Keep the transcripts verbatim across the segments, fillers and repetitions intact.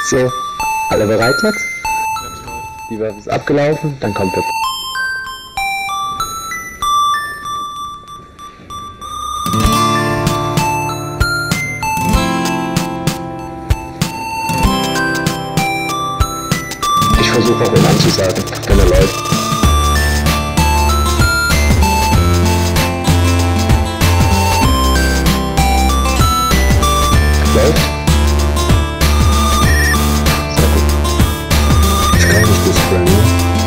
So, alle bereit jetzt? Die Waffe ist abgelaufen, dann kommt der... Ich versuche auch ihn anzusagen, wenn er läuft. Läuft. Sehr gut. Ich kann nicht das Spray, ne?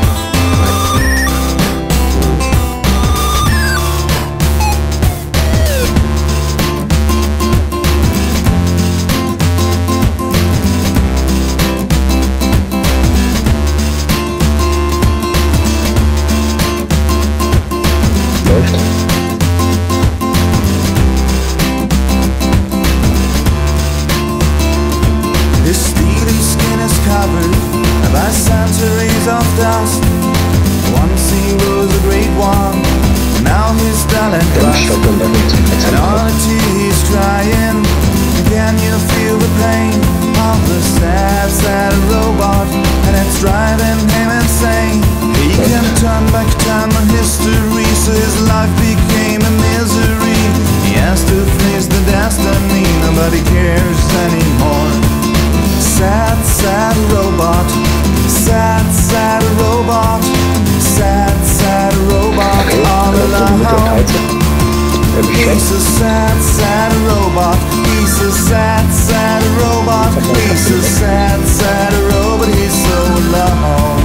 Centuries of dust. Once he was a great one, now he's dull and rust. And honestly he's crying. Can you feel the pain of the sad, sad robot? And it's driving him insane. He can turn back time and history, so his life became a misery. He has to face the destiny, nobody cares anymore. Sad, sad robot. Sad, sad robot, sad, sad robot, all alone. He's a sad, sad robot, he's a sad, sad robot, he's a sad, sad robot, he's so alone.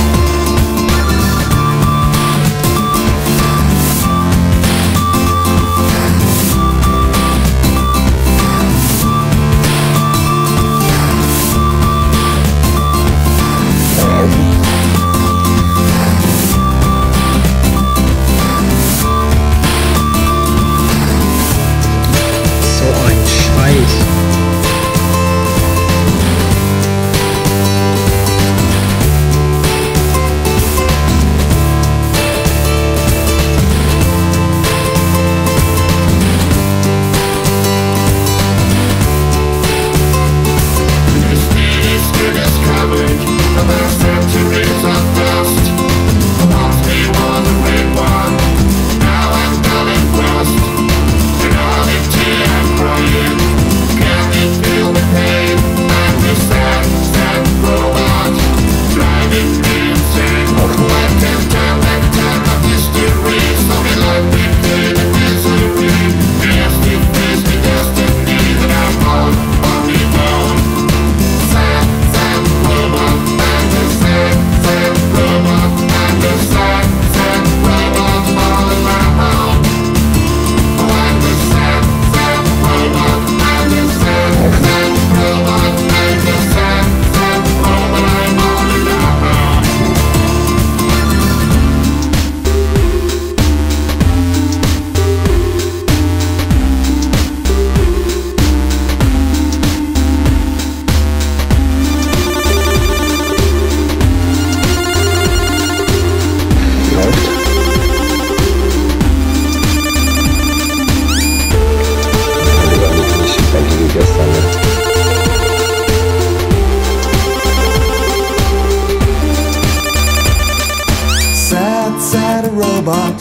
Robot,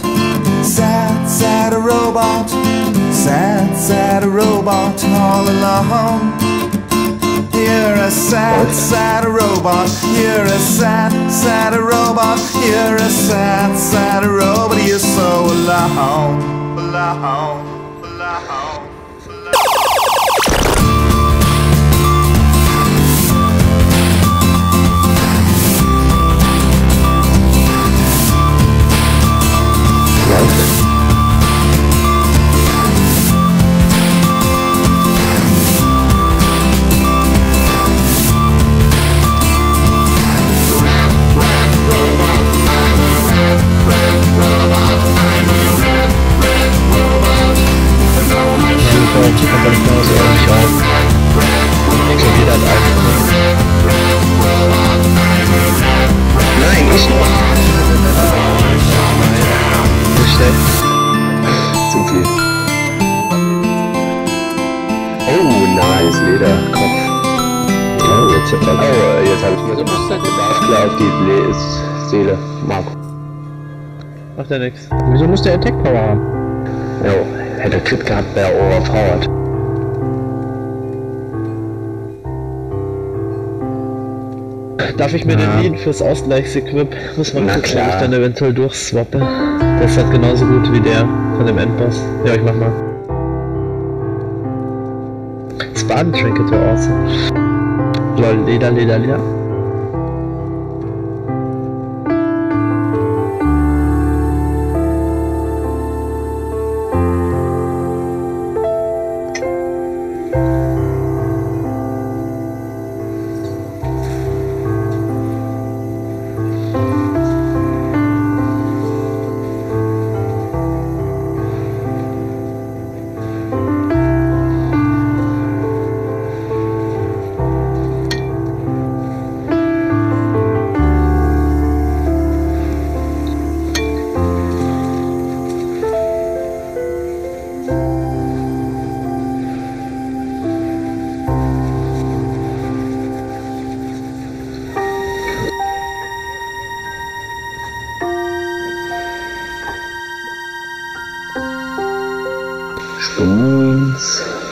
sad, sad robot, sad, sad robot, all alone. You're a sad, sad robot, you're a sad, sad robot, you're a sad, sad robot, you're so alone, alone, alone. Nein, nicht noch. Zu viel. Oh, nice, Lederkopf. Oh, jetzt jetzt Oh, äh, jetzt habe ich mir so musst du klar auf die Le Seele. Marco. Macht ja nix. Wieso muss der Attack Power haben? Jo, hätte Crit gehabt, wäre overpowered. Darf ich mir Ja. den Lead fürs Ausgleichsequip? Muss man Na gucken, klar. ob ich dann eventuell durchswappe. Der ist halt genauso gut wie der von dem Endboss. Ja, ich mach mal. Spartan Trinket wäre awesome. Lol, Leder, Leder, Leder. Spoons.